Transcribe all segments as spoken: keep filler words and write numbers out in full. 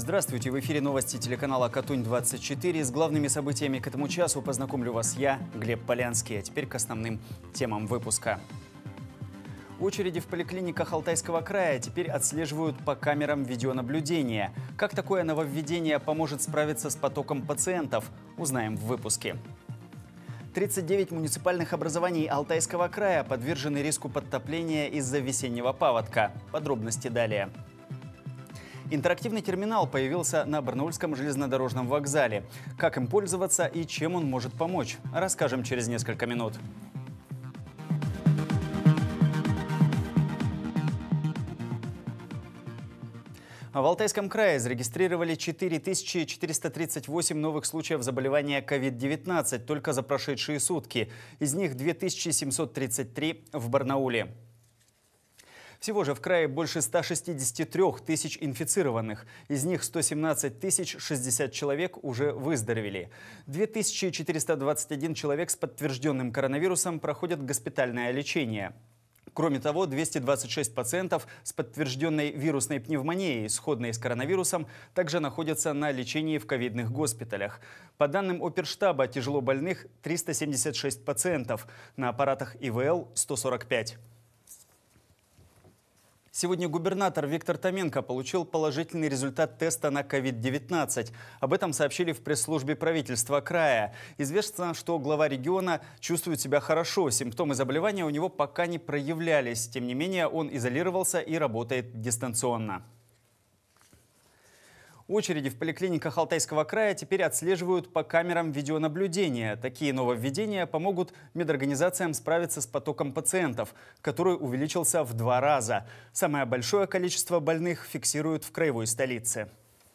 Здравствуйте, в эфире новости телеканала Катунь двадцать четыре. С главными событиями к этому часу познакомлю вас я, Глеб Полянский. А теперь к основным темам выпуска. Очереди в поликлиниках Алтайского края теперь отслеживают по камерам видеонаблюдения. Как такое нововведение поможет справиться с потоком пациентов, узнаем в выпуске. тридцать девять муниципальных образований Алтайского края подвержены риску подтопления из-за весеннего паводка. Подробности далее. Интерактивный терминал появился на Барнаульском железнодорожном вокзале. Как им пользоваться и чем он может помочь, расскажем через несколько минут. В Алтайском крае зарегистрировали четыре тысячи четыреста тридцать восемь новых случаев заболевания ковид девятнадцать только за прошедшие сутки. Из них две тысячи семьсот тридцать три в Барнауле. Всего же в крае больше ста шестидесяти трёх тысяч инфицированных. Из них сто семнадцать тысяч шестьдесят человек уже выздоровели. две тысячи четыреста двадцать один человек с подтвержденным коронавирусом проходят госпитальное лечение. Кроме того, двести двадцать шесть пациентов с подтвержденной вирусной пневмонией, сходной с коронавирусом, также находятся на лечении в ковидных госпиталях. По данным оперштаба, тяжело больных триста семьдесят шесть пациентов, на аппаратах И В Л сто сорок пять. Сегодня губернатор Виктор Томенко получил положительный результат теста на ковид девятнадцать. Об этом сообщили в пресс-службе правительства края. Известно, что глава региона чувствует себя хорошо. Симптомы заболевания у него пока не проявлялись. Тем не менее, он изолировался и работает дистанционно. Очереди в поликлиниках Алтайского края теперь отслеживают по камерам видеонаблюдения. Такие нововведения помогут медорганизациям справиться с потоком пациентов, который увеличился в два раза. Самое большое количество больных фиксируют в краевой столице.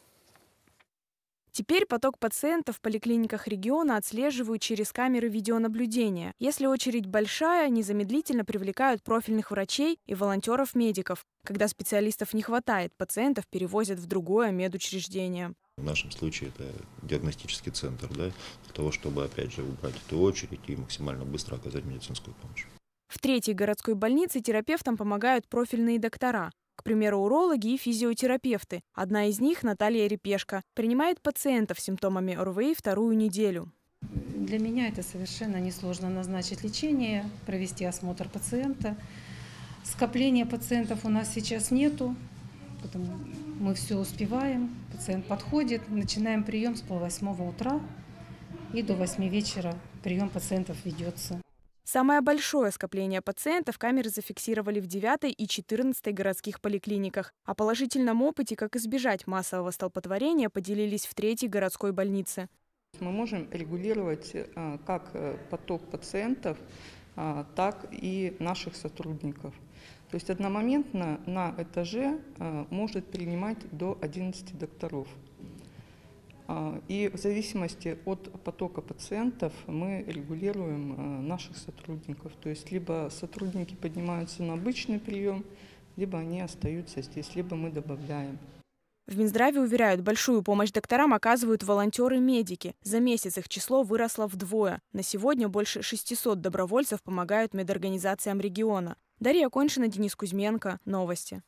Теперь поток пациентов в поликлиниках региона отслеживают через камеры видеонаблюдения. Если очередь большая, незамедлительно привлекают профильных врачей и волонтеров-медиков. Когда специалистов не хватает, пациентов перевозят в другое медучреждение. В нашем случае это диагностический центр, да, для того, чтобы, опять же, убрать эту очередь и максимально быстро оказать медицинскую помощь. В третьей городской больнице терапевтам помогают профильные доктора. К примеру, урологи и физиотерапевты. Одна из них, Наталья Репешко, принимает пациентов с симптомами О Р В И вторую неделю. Для меня это совершенно несложно назначить лечение, провести осмотр пациента. Скопления пациентов у нас сейчас нету, потому мы все успеваем. Пациент подходит, начинаем прием с полвосьмого утра и до восьми вечера прием пациентов ведется. Самое большое скопление пациентов камеры зафиксировали в девятой и четырнадцатой городских поликлиниках. О положительном опыте, как избежать массового столпотворения, поделились в третьей городской больнице. Мы можем регулировать как поток пациентов, так и наших сотрудников. То есть одномоментно на этаже может принимать до одиннадцати докторов. И в зависимости от потока пациентов мы регулируем наших сотрудников. То есть либо сотрудники поднимаются на обычный прием, либо они остаются здесь, либо мы добавляем. В Минздраве уверяют, большую помощь докторам оказывают волонтеры-медики. За месяц их число выросло вдвое. На сегодня больше шестисот добровольцев помогают медорганизациям региона. Дарья Коншина, Денис Кузьменко. Новости.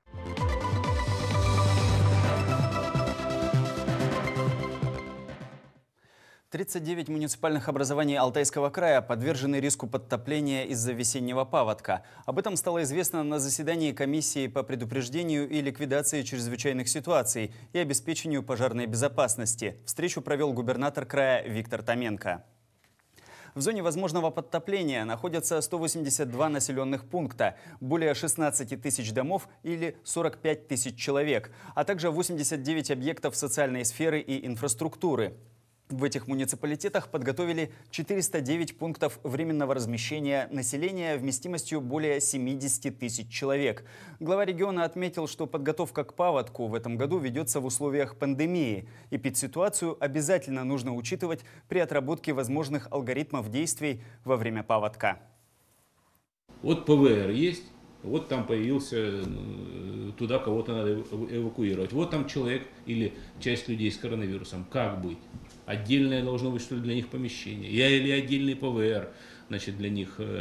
тридцать девять муниципальных образований Алтайского края подвержены риску подтопления из-за весеннего паводка. Об этом стало известно на заседании комиссии по предупреждению и ликвидации чрезвычайных ситуаций и обеспечению пожарной безопасности. Встречу провел губернатор края Виктор Томенко. В зоне возможного подтопления находятся сто восемьдесят два населенных пункта, более шестнадцати тысяч домов или сорок пять тысяч человек, а также восемьдесят девять объектов социальной сферы и инфраструктуры. В этих муниципалитетах подготовили четыреста девять пунктов временного размещения населения вместимостью более семидесяти тысяч человек. Глава региона отметил, что подготовка к паводку в этом году ведется в условиях пандемии. Эпидситуацию обязательно нужно учитывать при отработке возможных алгоритмов действий во время паводка. Вот П В Р есть, вот там появился, туда кого-то надо эвакуировать. Вот там человек или часть людей с коронавирусом. Как быть? Отдельное должно быть, что ли, для них помещение. Я или отдельный П В Р, значит, для них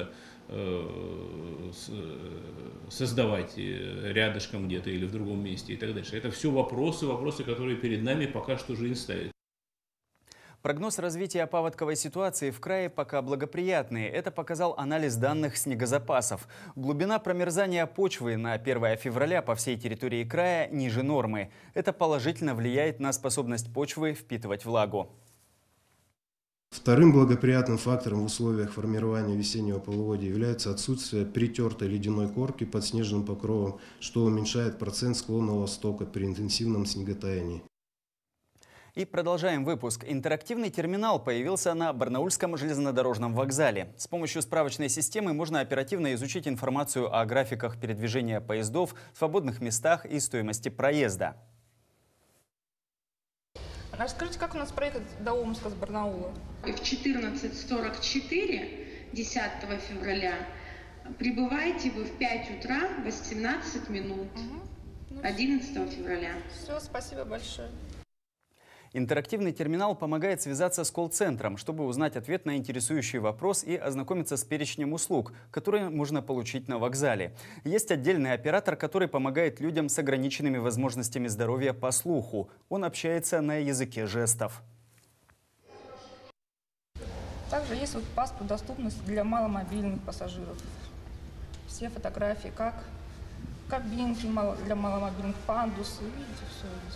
создавать рядышком где-то или в другом месте и так дальше. Это все вопросы, вопросы, которые перед нами пока что жизнь ставит. Прогноз развития паводковой ситуации в крае пока благоприятный. Это показал анализ данных снегозапасов. Глубина промерзания почвы на первое февраля по всей территории края ниже нормы. Это положительно влияет на способность почвы впитывать влагу. Вторым благоприятным фактором в условиях формирования весеннего полугодия является отсутствие притертой ледяной корки под снежным покровом, что уменьшает процент склонного стока при интенсивном снеготаянии. И продолжаем выпуск. Интерактивный терминал появился на Барнаульском железнодорожном вокзале. С помощью справочной системы можно оперативно изучить информацию о графиках передвижения поездов, свободных местах и стоимости проезда. Расскажите, как у нас проехать до Омска с Барнаула? В четырнадцать сорок четыре, десятого февраля, прибываете вы в пять утра восемнадцать минут, угу. одиннадцатого февраля. Все, спасибо большое. Интерактивный терминал помогает связаться с колл-центром, чтобы узнать ответ на интересующий вопрос и ознакомиться с перечнем услуг, которые можно получить на вокзале. Есть отдельный оператор, который помогает людям с ограниченными возможностями здоровья по слуху. Он общается на языке жестов. Также есть вот паспорт доступности для маломобильных пассажиров. Все фотографии, как кабинки для маломобильных, пандусы, видите, все здесь.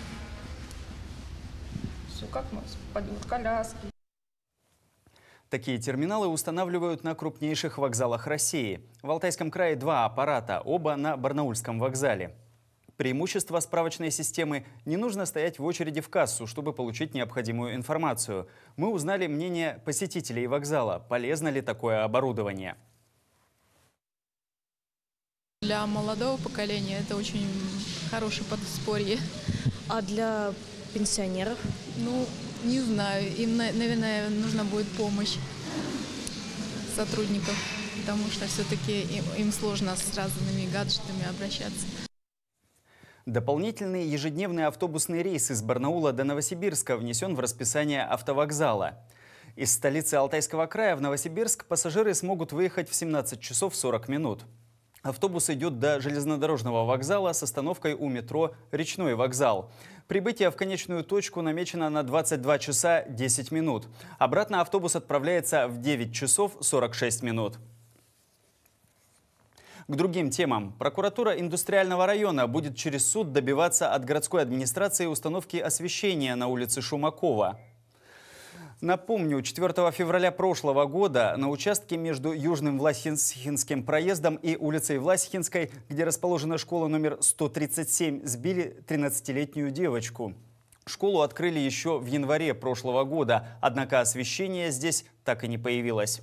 Все, как мы подают коляски. Такие терминалы устанавливают на крупнейших вокзалах России. В Алтайском крае два аппарата, оба на Барнаульском вокзале. Преимущество справочной системы – не нужно стоять в очереди в кассу, чтобы получить необходимую информацию. Мы узнали мнение посетителей вокзала, полезно ли такое оборудование. Для молодого поколения это очень хорошее подспорье. А для пенсионеров? Ну, не знаю. Им, наверное, нужна будет помощь сотрудников, потому что все-таки им, им сложно с разными гаджетами обращаться. Дополнительный ежедневный автобусный рейс из Барнаула до Новосибирска внесен в расписание автовокзала. Из столицы Алтайского края в Новосибирск пассажиры смогут выехать в семнадцать часов сорок минут. Автобус идет до железнодорожного вокзала с остановкой у метро «Речной вокзал». Прибытие в конечную точку намечено на двадцать два часа десять минут. Обратно автобус отправляется в девять часов сорок шесть минут. К другим темам. Прокуратура индустриального района будет через суд добиваться от городской администрации установки освещения на улице Шумакова. Напомню, четвёртого февраля прошлого года на участке между Южным Власихинским проездом и улицей Власихинской, где расположена школа номер сто тридцать семь, сбили тринадцатилетнюю девочку. Школу открыли еще в январе прошлого года, однако освещение здесь так и не появилось.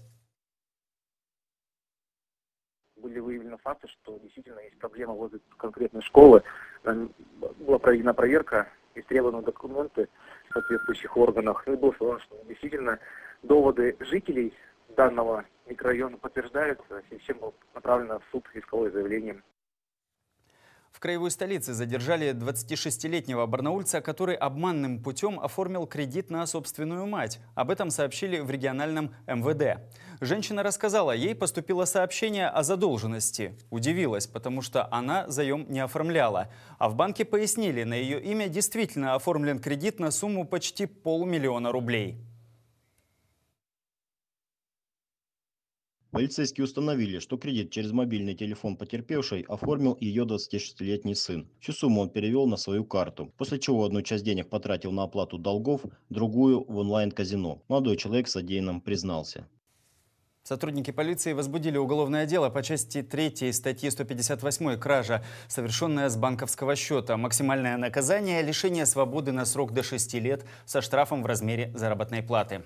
Были выявлены факты, что действительно есть проблема возле конкретной школы. Была проведена проверка, истребованы документы в соответствующих органах. И было сказано, что действительно доводы жителей данного микрорайона подтверждаются, и всем было направлено в суд исковое заявление. В краевой столице задержали двадцатишестилетнего барнаульца, который обманным путем оформил кредит на собственную мать. Об этом сообщили в региональном эм вэ дэ. Женщина рассказала, ей поступило сообщение о задолженности. Удивилась, потому что она заем не оформляла. А в банке пояснили, на ее имя действительно оформлен кредит на сумму почти полмиллиона рублей. Полицейские установили, что кредит через мобильный телефон потерпевшей оформил ее двадцатишестилетний сын. Всю сумму он перевел на свою карту, после чего одну часть денег потратил на оплату долгов, другую в онлайн-казино. Молодой человек в содеянном признался. Сотрудники полиции возбудили уголовное дело по части третьей статьи сто пятьдесят восемь «Кража», совершенная с банковского счета. Максимальное наказание – лишение свободы на срок до шести лет со штрафом в размере заработной платы.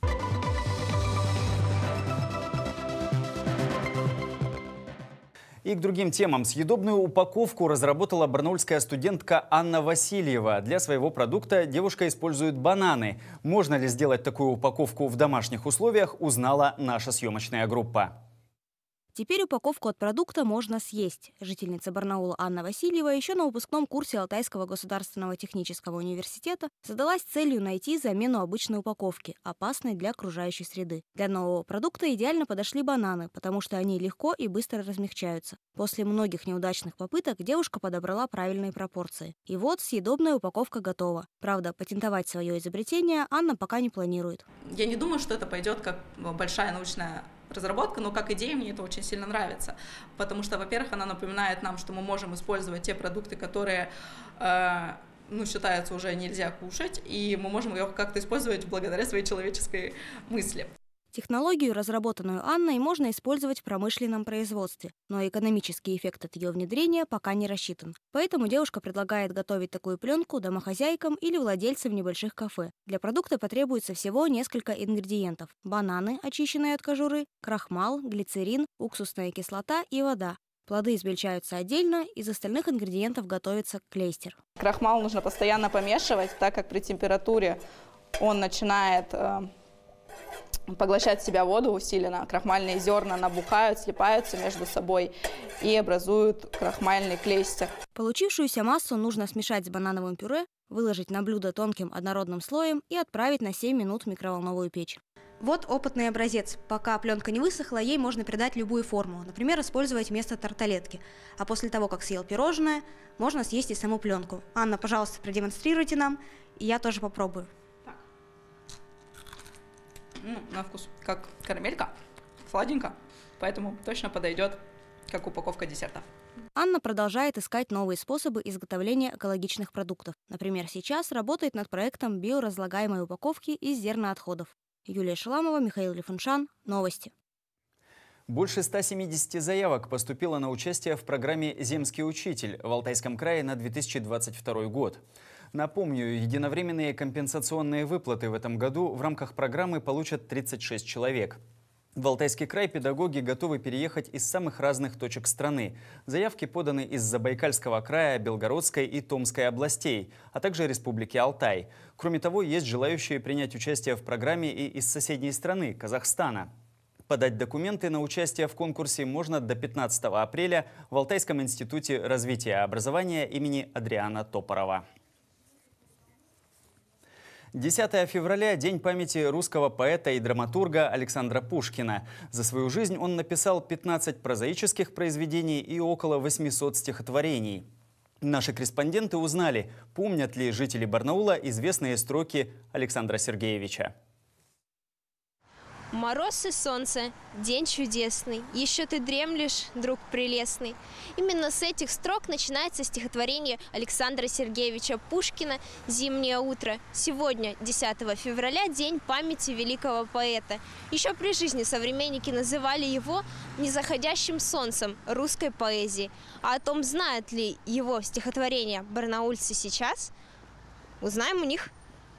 И к другим темам. Съедобную упаковку разработала барнаульская студентка Анна Васильева. Для своего продукта девушка использует бананы. Можно ли сделать такую упаковку в домашних условиях, узнала наша съемочная группа. Теперь упаковку от продукта можно съесть. Жительница Барнаула Анна Васильева еще на выпускном курсе Алтайского государственного технического университета задалась целью найти замену обычной упаковки, опасной для окружающей среды. Для нового продукта идеально подошли бананы, потому что они легко и быстро размягчаются. После многих неудачных попыток девушка подобрала правильные пропорции. И вот съедобная упаковка готова. Правда, патентовать свое изобретение Анна пока не планирует. Я не думаю, что это пойдет как большая научная разработка, но как идея мне это очень сильно нравится, потому что, во-первых, она напоминает нам, что мы можем использовать те продукты, которые э, ну, считаются уже нельзя кушать, и мы можем их как-то использовать благодаря своей человеческой мысли. Технологию, разработанную Анной, можно использовать в промышленном производстве, но экономический эффект от ее внедрения пока не рассчитан. Поэтому девушка предлагает готовить такую пленку домохозяйкам или владельцам небольших кафе. Для продукта потребуется всего несколько ингредиентов: бананы, очищенные от кожуры, крахмал, глицерин, уксусная кислота и вода. Плоды измельчаются отдельно, из остальных ингредиентов готовится клейстер. Крахмал нужно постоянно помешивать, так как при температуре он начинает э, поглощать в себя воду усиленно. Крахмальные зерна набухают, слипаются между собой и образуют крахмальный клейстер. Получившуюся массу нужно смешать с банановым пюре, выложить на блюдо тонким однородным слоем и отправить на семь минут в микроволновую печь. Вот опытный образец. Пока пленка не высохла, ей можно придать любую форму. Например, использовать вместо тарталетки. А после того, как съел пирожное, можно съесть и саму пленку. Анна, пожалуйста, продемонстрируйте нам, и я тоже попробую. Ну, на вкус как карамелька, сладенько, поэтому точно подойдет как упаковка десерта. Анна продолжает искать новые способы изготовления экологичных продуктов. Например, сейчас работает над проектом биоразлагаемой упаковки из зерноотходов. Юлия Шаламова, Михаил Лифуншан. Новости. Больше ста семидесяти заявок поступило на участие в программе «Земский учитель» в Алтайском крае на две тысячи двадцать второй год. Напомню, единовременные компенсационные выплаты в этом году в рамках программы получат тридцать шесть человек. В Алтайский край педагоги готовы переехать из самых разных точек страны. Заявки поданы из Забайкальского края, Белгородской и Томской областей, а также Республики Алтай. Кроме того, есть желающие принять участие в программе и из соседней страны – Казахстана. Подать документы на участие в конкурсе можно до пятнадцатого апреля в Алтайском институте развития и образования имени Адриана Топорова. десятое февраля – день памяти русского поэта и драматурга Александра Пушкина. За свою жизнь он написал пятнадцать прозаических произведений и около восьмисот стихотворений. Наши корреспонденты узнали, помнят ли жители Барнаула известные строки Александра Сергеевича. Мороз и солнце, день чудесный, еще ты дремлешь, друг прелестный. Именно с этих строк начинается стихотворение Александра Сергеевича Пушкина «Зимнее утро». Сегодня, десятого февраля, день памяти великого поэта. Еще при жизни современники называли его незаходящим солнцем русской поэзии. А о том, знают ли его стихотворения барнаульцы сейчас, узнаем у них.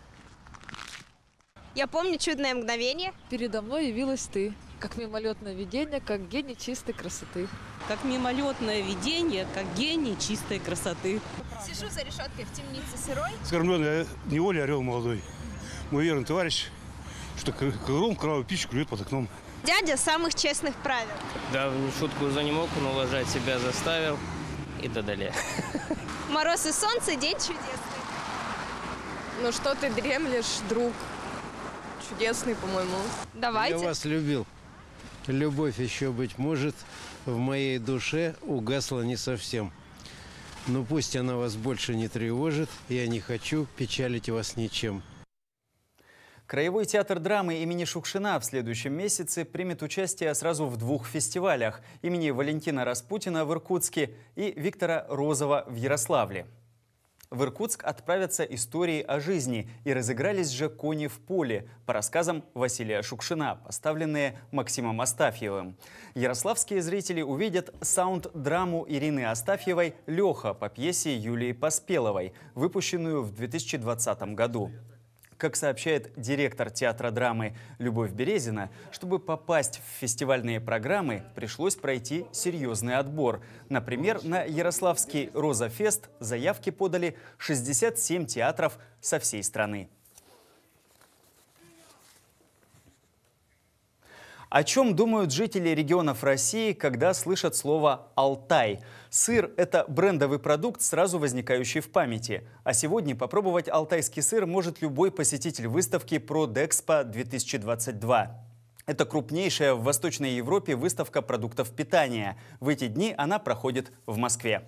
Я помню чудное мгновение. Передо мной явилась ты, как мимолетное видение, как гений чистой красоты. Как мимолетное видение, как гений чистой красоты. Сижу за решеткой в темнице сырой. Скормленный неволей орел молодой. Мой верный товарищ, что крылом кровавую пищу клюет под окном. Дядя самых честных правил. Да, шутку за не мог, но уважать себя заставил. И так далее. Мороз и солнце, день чудесный. Ну что ты дремлешь, друг? Чудесный, по-моему. Давайте. Я вас любил. Любовь еще, быть может, в моей душе угасла не совсем. Но пусть она вас больше не тревожит, я не хочу печалить вас ничем. Краевой театр драмы имени Шукшина в следующем месяце примет участие сразу в двух фестивалях имени Валентина Распутина в Иркутске и Виктора Розова в Ярославле. В Иркутск отправятся истории о жизни, и разыгрались же «Кони в поле» по рассказам Василия Шукшина, поставленные Максимом Астафьевым. Ярославские зрители увидят саунд-драму Ирины Астафьевой «Леха» по пьесе Юлии Поспеловой, выпущенную в две тысячи двадцатом году. Как сообщает директор театра драмы Любовь Березина, чтобы попасть в фестивальные программы, пришлось пройти серьезный отбор. Например, на Ярославский «Роза-фест» заявки подали шестьдесят семь театров со всей страны. О чем думают жители регионов России, когда слышат слово «Алтай»? Сыр – это брендовый продукт, сразу возникающий в памяти. А сегодня попробовать алтайский сыр может любой посетитель выставки «Продэкспо две тысячи двадцать два». Это крупнейшая в Восточной Европе выставка продуктов питания. В эти дни она проходит в Москве.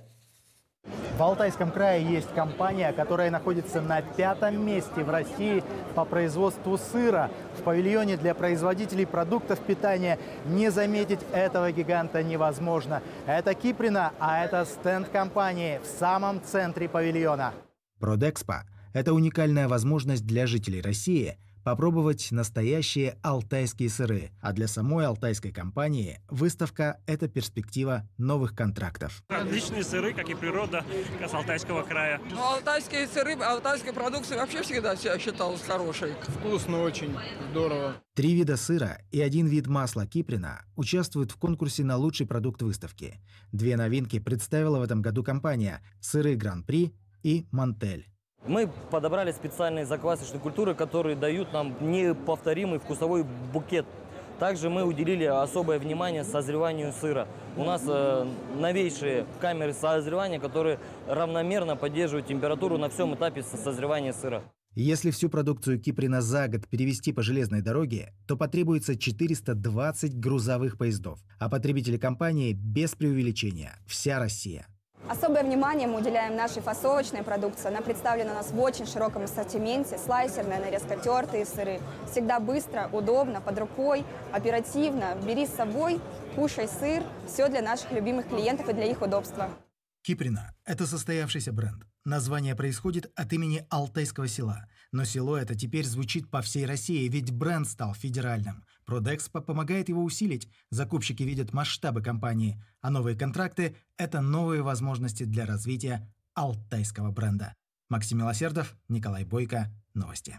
В Алтайском крае есть компания, которая находится на пятом месте в России по производству сыра. В павильоне для производителей продуктов питания не заметить этого гиганта невозможно. Это Киприна, а это стенд компании в самом центре павильона. Продэкспо – это уникальная возможность для жителей России попробовать настоящие алтайские сыры. А для самой алтайской компании выставка – это перспектива новых контрактов. Отличные сыры, как и природа с Алтайского края. Ну, алтайские сыры, алтайская продукция вообще всегда считалась хорошей. Вкусно очень, здорово. Три вида сыра и один вид масла Киприна участвуют в конкурсе на лучший продукт выставки. Две новинки представила в этом году компания – сыры Гран-при и Мантель. Мы подобрали специальные заквасочные культуры, которые дают нам неповторимый вкусовой букет. Также мы уделили особое внимание созреванию сыра. У нас э, новейшие камеры созревания, которые равномерно поддерживают температуру на всем этапе созревания сыра. Если всю продукцию Киприна за год перевезти по железной дороге, то потребуется четыреста двадцать грузовых поездов. А потребители компании без преувеличения – вся Россия. Особое внимание мы уделяем нашей фасовочной продукции. Она представлена у нас в очень широком ассортименте. Слайсерная нарезка, тертые сыры. Всегда быстро, удобно, под рукой, оперативно. Бери с собой, кушай сыр. Все для наших любимых клиентов и для их удобства. Киприна – это состоявшийся бренд. Название происходит от имени Алтайского села. Но село это теперь звучит по всей России, ведь бренд стал федеральным. Продэкспо помогает его усилить. Закупщики видят масштабы компании. А новые контракты – это новые возможности для развития алтайского бренда. Максим Милосердов, Николай Бойко. Новости.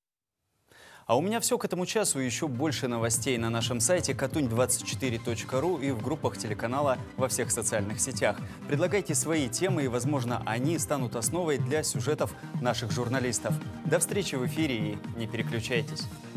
А у меня все к этому часу. Еще больше новостей на нашем сайте катунь двадцать четыре точка ру и в группах телеканала во всех социальных сетях. Предлагайте свои темы, и, возможно, они станут основой для сюжетов наших журналистов. До встречи в эфире и не переключайтесь.